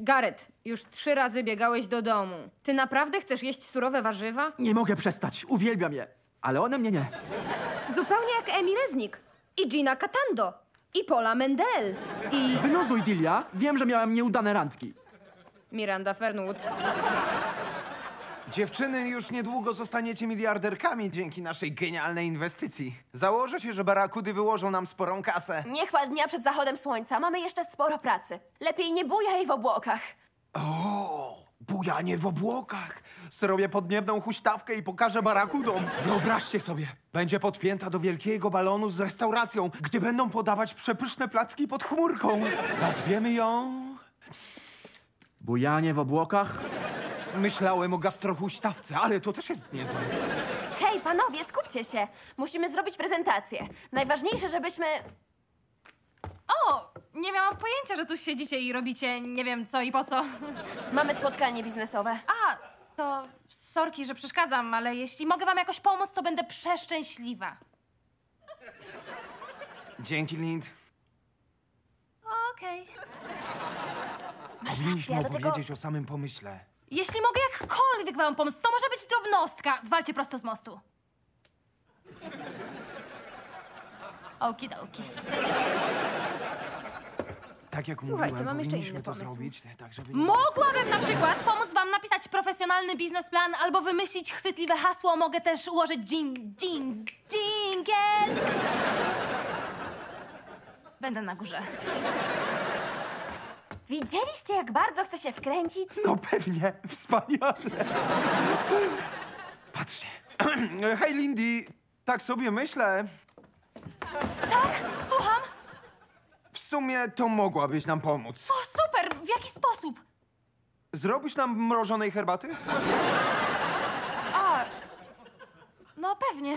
Gareth, już 3 razy biegałeś do domu. Ty naprawdę chcesz jeść surowe warzywa? Nie mogę przestać, uwielbiam je. Ale one mnie nie. Zupełnie jak Amy Resnick. I Gina Catando. I Paula Mendel. I Wyluzuj, Dilia. Wiem, że miałem nieudane randki. Miranda Fernwood. Dziewczyny, już niedługo zostaniecie miliarderkami dzięki naszej genialnej inwestycji. Założę się, że barakudy wyłożą nam sporą kasę. Nie chwal dnia przed zachodem słońca, mamy jeszcze sporo pracy. Lepiej nie bujaj w obłokach. O, bujanie w obłokach. Zrobię podniebną huśtawkę i pokażę barakudom. Wyobraźcie sobie, będzie podpięta do wielkiego balonu z restauracją, gdzie będą podawać przepyszne placki pod chmurką. Nazwiemy ją... Bujanie w obłokach? Myślałem o gastrohuśtawce, ale to też jest niezłe. Hej, panowie, skupcie się. Musimy zrobić prezentację. Najważniejsze, żebyśmy... O, nie miałam pojęcia, że tu siedzicie i robicie nie wiem co i po co. Mamy spotkanie biznesowe. A, to sorki, że przeszkadzam, ale jeśli mogę wam jakoś pomóc, to będę przeszczęśliwa. Dzięki, Lind. Okej. Powinniśmy ale tego- opowiedzieć o samym pomyśle. Jeśli mogę jakkolwiek wam pomóc, to może być drobnostka. Walcie prosto z mostu. Okidoki. Tak jak Słuchajcie, mówiłem, mam jeszcze powinniśmy inny to pomysł. zrobić, tak żeby... Mogłabym na przykład pomóc wam napisać profesjonalny biznesplan albo wymyślić chwytliwe hasło. Mogę też ułożyć jingle. Będę na górze. Widzieliście, jak bardzo chcę się wkręcić? No pewnie, wspaniale. Patrzcie. Hej, Lindy, tak sobie myślę. Słucham? W sumie to mogłabyś nam pomóc. O, super! W jaki sposób? Zrobisz nam mrożonej herbaty? A, no pewnie.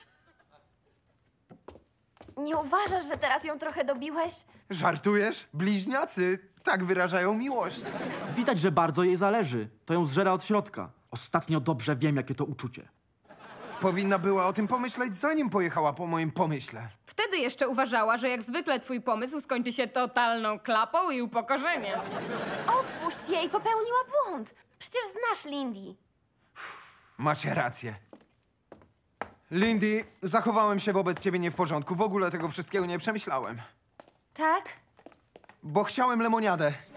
Nie uważasz, że teraz ją trochę dobiłeś? Żartujesz? Bliźniacy tak wyrażają miłość. Widać, że bardzo jej zależy. To ją zżera od środka. Ostatnio dobrze wiem, jakie to uczucie. Powinna była o tym pomyśleć, zanim pojechała po moim pomyśle. Wtedy jeszcze uważała, że jak zwykle twój pomysł skończy się totalną klapą i upokorzeniem. Odpuść jej, popełniła błąd. Przecież znasz Lindy. Macie rację. Lindy, zachowałem się wobec ciebie nie w porządku. W ogóle tego wszystkiego nie przemyślałem. Tak? Bo chciałem lemoniadę.